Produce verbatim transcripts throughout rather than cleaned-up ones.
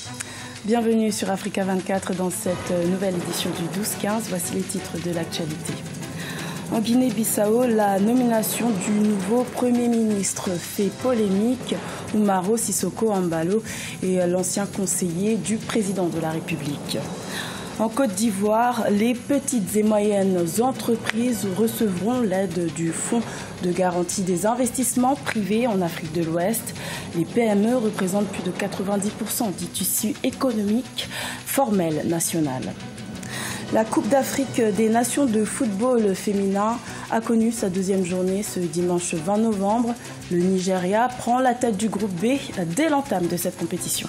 Bienvenue sur Africa vingt-quatre dans cette nouvelle édition du douze quinze. Voici les titres de l'actualité. En Guinée-Bissau, la nomination du nouveau Premier ministre fait polémique. Umaro Sissoko Embalo est l'ancien conseiller du président de la République. En Côte d'Ivoire, les petites et moyennes entreprises recevront l'aide du Fonds de garantie des investissements privés en Afrique de l'Ouest. Les P M E représentent plus de quatre-vingt-dix pour cent du tissu économique formel national. La Coupe d'Afrique des Nations de football féminin a connu sa deuxième journée ce dimanche vingt novembre. Le Nigeria prend la tête du groupe B dès l'entame de cette compétition.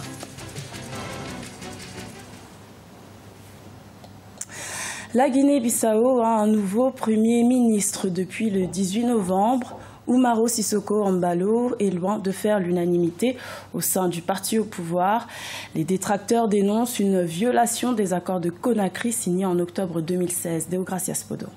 La Guinée-Bissau a un nouveau Premier ministre depuis le dix-huit novembre. Umaro Sissoko Embalo est loin de faire l'unanimité au sein du parti au pouvoir. Les détracteurs dénoncent une violation des accords de Conakry signés en octobre deux mille seize. Deogracias Podo.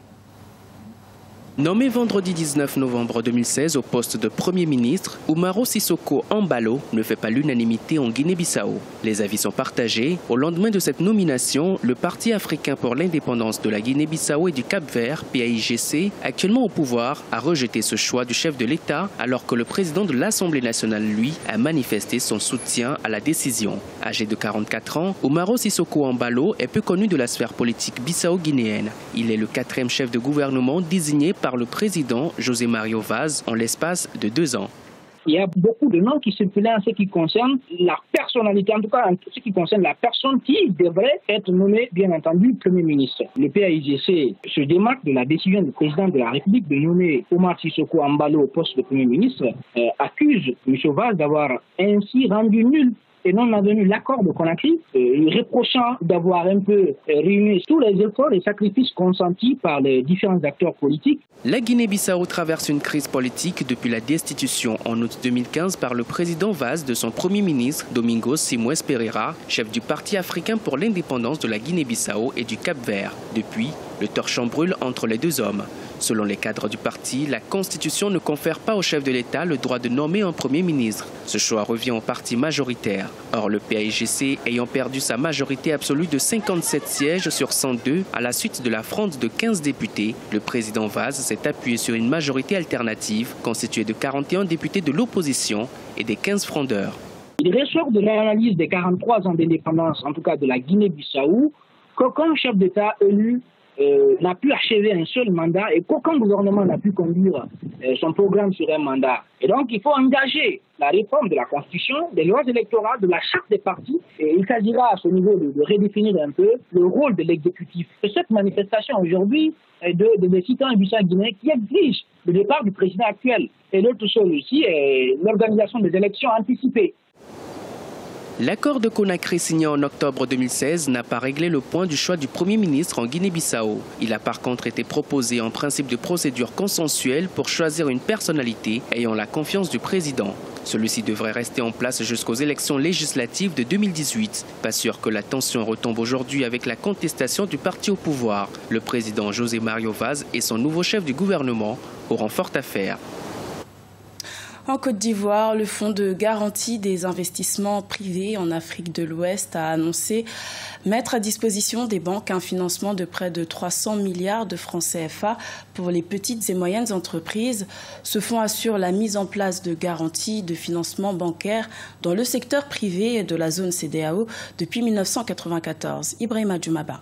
Nommé vendredi dix-neuf novembre deux mille seize au poste de Premier ministre, Umaro Sissoko Embalo ne fait pas l'unanimité en Guinée-Bissau. Les avis sont partagés. Au lendemain de cette nomination, le Parti africain pour l'indépendance de la Guinée-Bissau et du Cap-Vert, P A I G C, actuellement au pouvoir, a rejeté ce choix du chef de l'État, alors que le président de l'Assemblée nationale, lui, a manifesté son soutien à la décision. Âgé de quarante-quatre ans, Umaro Sissoko Embalo est peu connu de la sphère politique bissau-guinéenne. Il est le quatrième chef de gouvernement désigné par le président José Mario Vaz en l'espace de deux ans. Il y a beaucoup de noms qui circulent en ce qui concerne la personnalité, en tout cas en ce qui concerne la personne qui devrait être nommée, bien entendu, Premier ministre. Le P A I G C se démarque de la décision du président de la République de nommer Umaro Sissoko Embalo au poste de Premier ministre, euh, accuse M. Vaz d'avoir ainsi rendu nul et non avenu l'accord de Conakry, euh, reprochant d'avoir un peu euh, réuni tous les efforts et sacrifices consentis par les différents acteurs politiques. La Guinée-Bissau traverse une crise politique depuis la destitution en août deux mille quinze par le président Vaz de son Premier ministre Domingos Simões Pereira, chef du Parti africain pour l'indépendance de la Guinée-Bissau et du Cap-Vert. Depuis, le torchon brûle entre les deux hommes. Selon les cadres du parti, la Constitution ne confère pas au chef de l'État le droit de nommer un Premier ministre. Ce choix revient au parti majoritaire. Or, le P A I G C ayant perdu sa majorité absolue de cinquante-sept sièges sur cent deux à la suite de la fronde de quinze députés, le président Vaz s'est appuyé sur une majorité alternative constituée de quarante et un députés de l'opposition et des quinze frondeurs. Il ressort de l'analyse des quarante-trois ans d'indépendance, en tout cas de la Guinée-Bissau, qu'aucun chef d'État élu Euh, n'a pu achever un seul mandat et qu'aucun gouvernement n'a pu conduire euh, son programme sur un mandat. Et donc, il faut engager la réforme de la Constitution, des lois électorales, de la charte des partis. Et il s'agira à ce niveau de, de redéfinir un peu le rôle de l'exécutif. Et cette manifestation aujourd'hui est de, de, des citoyens bissau-guinéens qui exigent le départ du président actuel. Et l'autre chose aussi est l'organisation des élections anticipées. L'accord de Conakry signé en octobre deux mille seize n'a pas réglé le point du choix du Premier ministre en Guinée-Bissau. Il a par contre été proposé en principe de procédure consensuelle pour choisir une personnalité ayant la confiance du président. Celui-ci devrait rester en place jusqu'aux élections législatives de deux mille dix-huit. Pas sûr que la tension retombe aujourd'hui avec la contestation du parti au pouvoir. Le président José Mario Vaz et son nouveau chef du gouvernement auront fort à faire. En Côte d'Ivoire, le Fonds de garantie des investissements privés en Afrique de l'Ouest a annoncé mettre à disposition des banques un financement de près de trois cents milliards de francs C F A pour les petites et moyennes entreprises. Ce fonds assure la mise en place de garanties de financement bancaire dans le secteur privé de la zone C D A O depuis mille neuf cent quatre-vingt-quatorze. Ibrahima Djoumaba.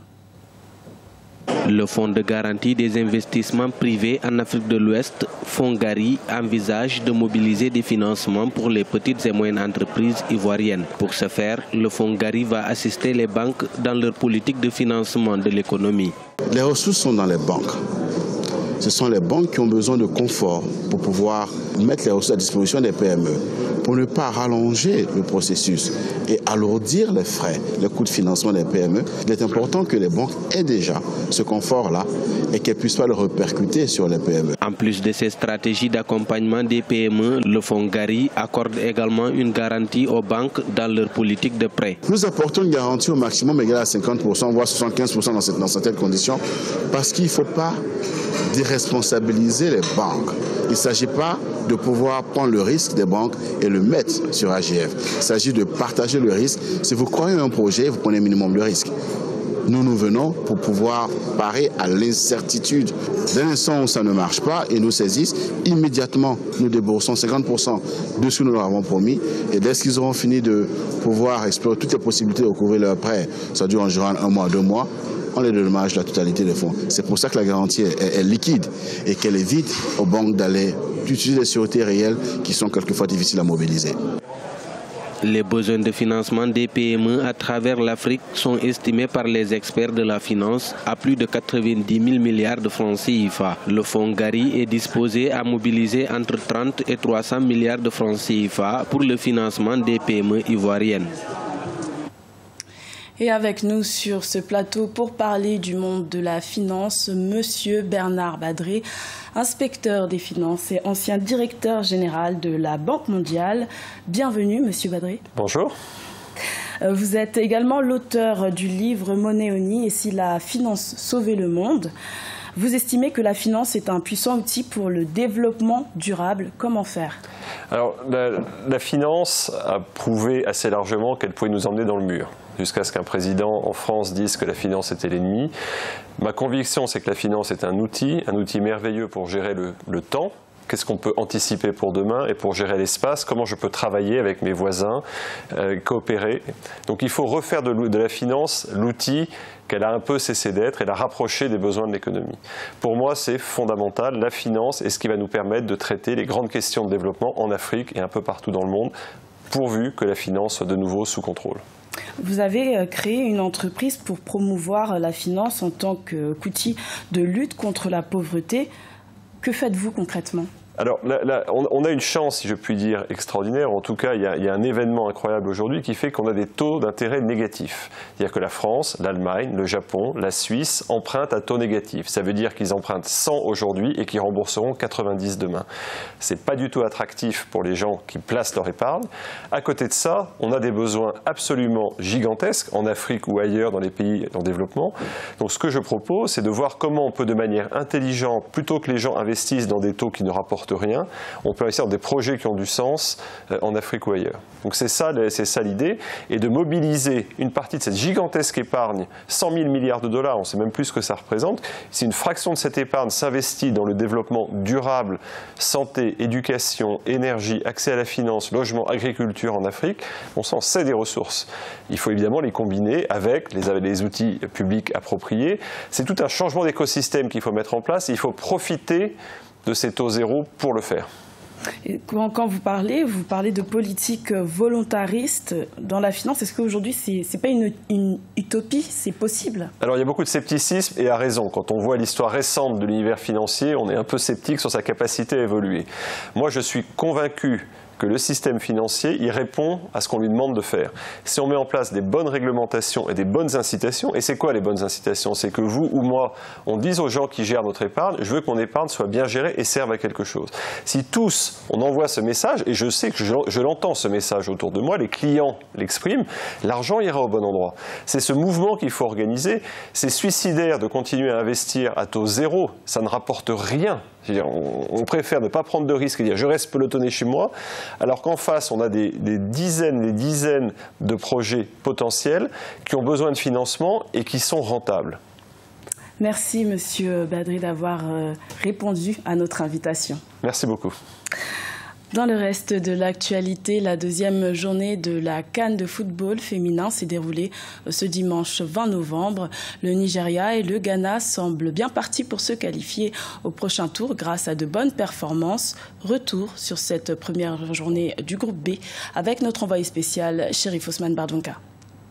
Le Fonds de garantie des investissements privés en Afrique de l'Ouest, FONGARI, envisage de mobiliser des financements pour les petites et moyennes entreprises ivoiriennes. Pour ce faire, le FONGARI va assister les banques dans leur politique de financement de l'économie. Les ressources sont dans les banques. Ce sont les banques qui ont besoin de confort pour pouvoir mettre les ressources à disposition des P M E, pour ne pas rallonger le processus et alourdir les frais, les coûts de financement des P M E. Il est important que les banques aient déjà ce confort-là et qu'elles puissent pas le répercuter sur les P M E. En plus de ces stratégies d'accompagnement des P M E, le FONGARI accorde également une garantie aux banques dans leur politique de prêt. Nous apportons une garantie au maximum égale à cinquante pour cent, voire soixante-quinze pour cent dans, cette, dans certaines conditions, parce qu'il ne faut pas déresponsabiliser les banques. Il ne s'agit pas de pouvoir prendre le risque des banques et le mettre sur A G F. Il s'agit de partager le risque. Si vous croyez à un projet, vous prenez un minimum de risque. Nous, nous venons pour pouvoir parer à l'incertitude. Dès l'instant où ça ne marche pas et nous saisissent, immédiatement, nous déboursons cinquante pour cent de ce que nous leur avons promis. Et dès qu'ils auront fini de pouvoir explorer toutes les possibilités de couvrir leur prêt, ça dure environ un mois, deux mois, on les dédommage la totalité des fonds. C'est pour ça que la garantie est, est, est liquide et qu'elle évite aux banques d'aller utiliser des sûretés réelles qui sont quelquefois difficiles à mobiliser. Les besoins de financement des P M E à travers l'Afrique sont estimés par les experts de la finance à plus de quatre-vingt-dix mille milliards de francs C I F A. Le fonds Gari est disposé à mobiliser entre trente et trois cents milliards de francs C I F A pour le financement des P M E ivoiriennes. Et avec nous sur ce plateau pour parler du monde de la finance, Monsieur Bernard Badré, inspecteur des finances et ancien directeur général de la Banque mondiale. Bienvenue, Monsieur Badré. Bonjour. Vous êtes également l'auteur du livre Monnaie Oni et si la finance sauvait le monde. Vous estimez que la finance est un puissant outil pour le développement durable. Comment faire? Alors, la, la finance a prouvé assez largement qu'elle pouvait nous emmener dans le mur, jusqu'à ce qu'un président en France dise que la finance était l'ennemi. Ma conviction, c'est que la finance est un outil, un outil merveilleux pour gérer le, le temps. Qu'est-ce qu'on peut anticiper pour demain et pour gérer l'espace? Comment je peux travailler avec mes voisins, euh, coopérer? Donc il faut refaire de, de la finance l'outil qu'elle a un peu cessé d'être et la rapprocher des besoins de l'économie. Pour moi, c'est fondamental. La finance est ce qui va nous permettre de traiter les grandes questions de développement en Afrique et un peu partout dans le monde, pourvu que la finance soit de nouveau sous contrôle. Vous avez créé une entreprise pour promouvoir la finance en tant qu'outil de lutte contre la pauvreté. Que faites-vous concrètement ? Alors, là, là, on, on a une chance, si je puis dire, extraordinaire. En tout cas, il y a, il y a un événement incroyable aujourd'hui qui fait qu'on a des taux d'intérêt négatifs. C'est-à-dire que la France, l'Allemagne, le Japon, la Suisse empruntent à taux négatif. Ça veut dire qu'ils empruntent cent aujourd'hui et qu'ils rembourseront quatre-vingt-dix demain. C'est pas du tout attractif pour les gens qui placent leur épargne. À côté de ça, on a des besoins absolument gigantesques en Afrique ou ailleurs dans les pays en développement. Donc, ce que je propose, c'est de voir comment on peut, de manière intelligente, plutôt que les gens investissent dans des taux qui ne rapportent rien, on peut investir dans des projets qui ont du sens en Afrique ou ailleurs. Donc c'est ça, c'est ça l'idée, et de mobiliser une partie de cette gigantesque épargne, cent mille milliards de dollars, on ne sait même plus ce que ça représente. Si une fraction de cette épargne s'investit dans le développement durable, santé, éducation, énergie, accès à la finance, logement, agriculture en Afrique, on s'en sait des ressources. Il faut évidemment les combiner avec les, les outils publics appropriés. C'est tout un changement d'écosystème qu'il faut mettre en place, et il faut profiter de ces taux zéro pour le faire. Et quand, quand vous parlez, vous parlez de politique volontariste dans la finance. Est-ce qu'aujourd'hui, ce n'est pas une, une utopie? C'est possible? Alors, il y a beaucoup de scepticisme et à raison. Quand on voit l'histoire récente de l'univers financier, on est un peu sceptique sur sa capacité à évoluer. Moi, je suis convaincu que le système financier y répond à ce qu'on lui demande de faire. Si on met en place des bonnes réglementations et des bonnes incitations, et c'est quoi les bonnes incitations? C'est que vous ou moi, on dise aux gens qui gèrent notre épargne, je veux que mon épargne soit bien gérée et serve à quelque chose. Si tous, on envoie ce message, et je sais que je, je l'entends ce message autour de moi, les clients l'expriment, l'argent ira au bon endroit. C'est ce mouvement qu'il faut organiser. C'est suicidaire de continuer à investir à taux zéro, ça ne rapporte rien. On préfère ne pas prendre de risques et dire je reste pelotonné chez moi, alors qu'en face on a des, des dizaines et des dizaines de projets potentiels qui ont besoin de financement et qui sont rentables. Merci Monsieur Badré d'avoir répondu à notre invitation. Merci beaucoup. Dans le reste de l'actualité, la deuxième journée de la CAN de football féminin s'est déroulée ce dimanche vingt novembre. Le Nigeria et le Ghana semblent bien partis pour se qualifier au prochain tour grâce à de bonnes performances. Retour sur cette première journée du groupe B avec notre envoyé spécial Chérif Ousmane Bardonka.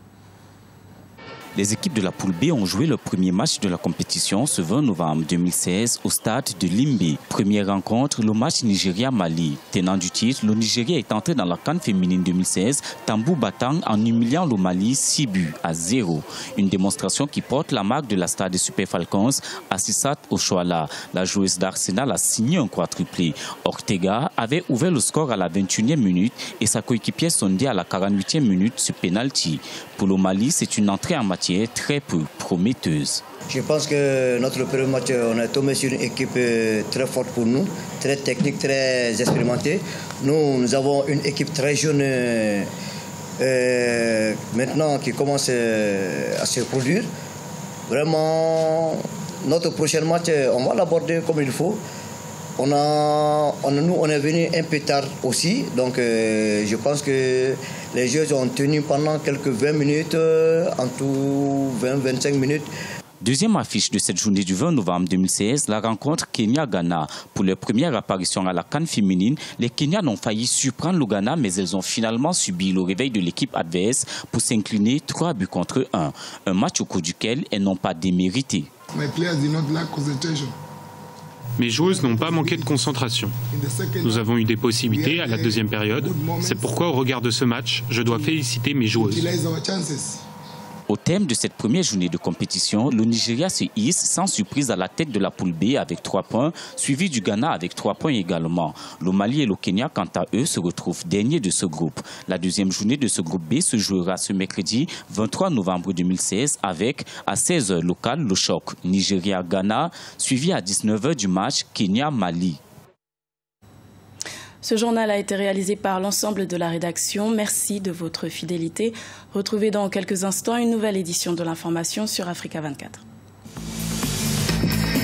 Les équipes de la poule B ont joué le premier match de la compétition ce vingt novembre deux mille seize au stade de Limbe. Première rencontre, le match Nigeria-Mali. Tenant du titre titre, le Nigeria est entré dans la CAN féminine deux mille seize, tambour battant en humiliant le Mali six buts à zéro. Une démonstration qui porte la marque de la star des Super Falcons, Assissat Oshoala. La joueuse d'Arsenal a signé un quadruplé. Ortega avait ouvert le score à la vingt et unième minute et sa coéquipière Sondé à la quarante-huitième minute sur penalty. Pour le Mali, c'est une entrée en matière très peu prometteuse. Je pense que notre premier match, on est tombé sur une équipe très forte pour nous, très technique, très expérimentée. Nous, nous avons une équipe très jeune euh, maintenant qui commence à se produire. Vraiment, notre prochain match, on va l'aborder comme il faut. On a, on, nous, on est venu un peu tard aussi, donc euh, je pense que les jeux ont tenu pendant quelques vingt minutes, euh, en tout vingt à vingt-cinq minutes. Deuxième affiche de cette journée du vingt novembre deux mille seize, la rencontre Kenya-Ghana. Pour leur première apparition à la CAN féminine, les Kenyans ont failli surprendre le Ghana, mais elles ont finalement subi le réveil de l'équipe adverse pour s'incliner trois buts contre un. Un match au cours duquel elles n'ont pas démérité. Mes joueuses n'ont pas manqué de concentration. Nous avons eu des possibilités à la deuxième période. C'est pourquoi, au regard de ce match, je dois féliciter mes joueuses. Au terme de cette première journée de compétition, le Nigeria se hisse sans surprise à la tête de la poule B avec trois points, suivi du Ghana avec trois points également. Le Mali et le Kenya, quant à eux, se retrouvent derniers de ce groupe. La deuxième journée de ce groupe B se jouera ce mercredi vingt-trois novembre deux mille seize avec, à seize heures locales, le choc Nigeria-Ghana, suivi à dix-neuf heures du match Kenya-Mali. Ce journal a été réalisé par l'ensemble de la rédaction. Merci de votre fidélité. Retrouvez dans quelques instants une nouvelle édition de l'information sur Africa vingt-quatre.